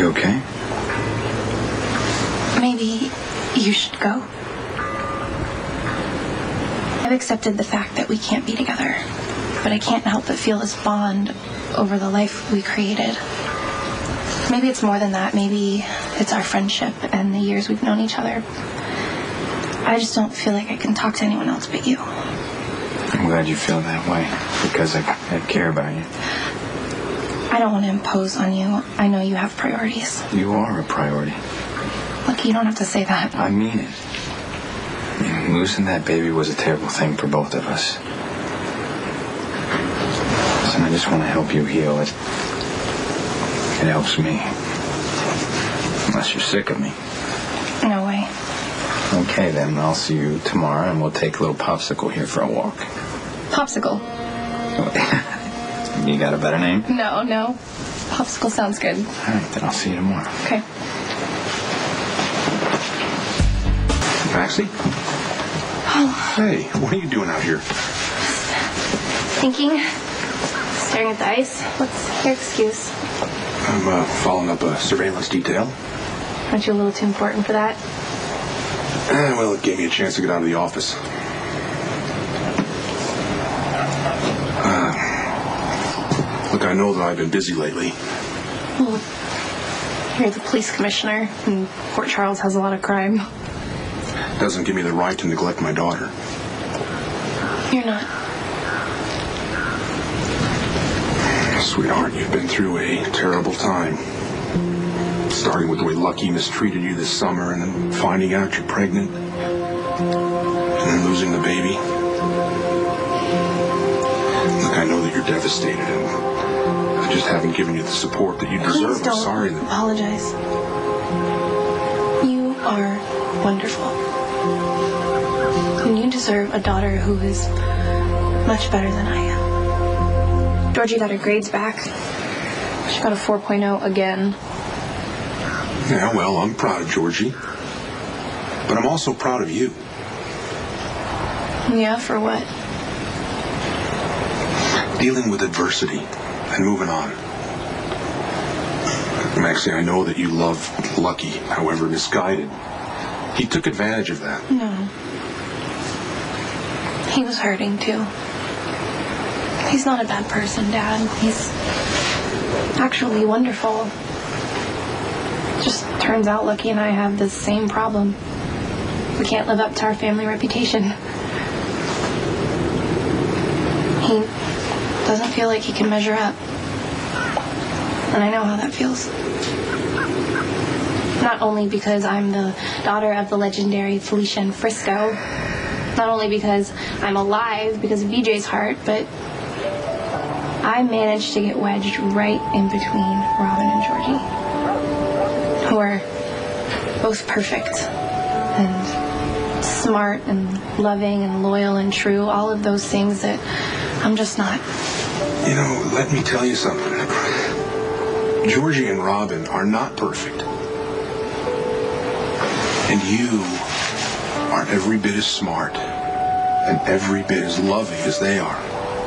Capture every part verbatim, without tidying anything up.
You okay? Maybe you should go. I've accepted the fact that we can't be together, but I can't help but feel this bond over the life we created. Maybe it's more than that. Maybe it's our friendship and the years we've known each other. I just don't feel like I can talk to anyone else but you. I'm glad you feel that way, because I, I care about you. I don't want to impose on you. I know you have priorities. You are a priority. Look, you don't have to say that. I mean it. I mean, losing that baby was a terrible thing for both of us. And I just want to help you heal. It, it helps me. Unless you're sick of me. No way. Okay, then. I'll see you tomorrow, and we'll take a little popsicle here for a walk. Popsicle? You got a better name? No, no. Popsicle sounds good. All right, then I'll see you tomorrow. Okay. Maxie? Oh. Hey, what are you doing out here? Thinking. Staring at the ice. What's your excuse? I'm uh, following up a surveillance detail. Aren't you a little too important for that? Eh, well, it gave me a chance to get out of the office. Uh, look, I know that I've been busy lately. Well, you're the police commissioner, and Port Charles has a lot of crime. Doesn't give me the right to neglect my daughter. You're not. Sweetheart, you've been through a terrible time. Starting with the way Lucky mistreated you this summer, and then finding out you're pregnant, and then losing the baby. Look, I know that you're devastated, and I just haven't given you the support that you deserve. Please don't I'm sorry that... apologize. You are wonderful. And you deserve a daughter who is much better than I am. Georgie got her grades back. She got a four point oh again. Yeah, well, I'm proud of Georgie. But I'm also proud of you. Yeah, for what? Dealing with adversity and moving on. Maxie, I know that you love Lucky, however misguided. He took advantage of that. No. He was hurting, too. He's not a bad person, Dad. He's actually wonderful. Just turns out Lucky and I have the same problem. We can't live up to our family reputation. He doesn't feel like he can measure up. And I know how that feels. Not only because I'm the daughter of the legendary Felicia and Frisco, not only because I'm alive because of B J's heart, but I managed to get wedged right in between Robin and Georgie, who are both perfect and smart and loving and loyal and true, all of those things that I'm just not. You know, let me tell you something. Georgie and Robin are not perfect. And you are every bit as smart and every bit as loving as they are.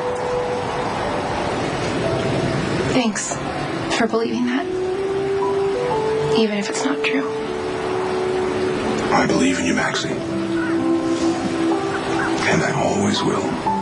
Thanks for believing that. Even if it's not true. I believe in you, Maxie. And I always will.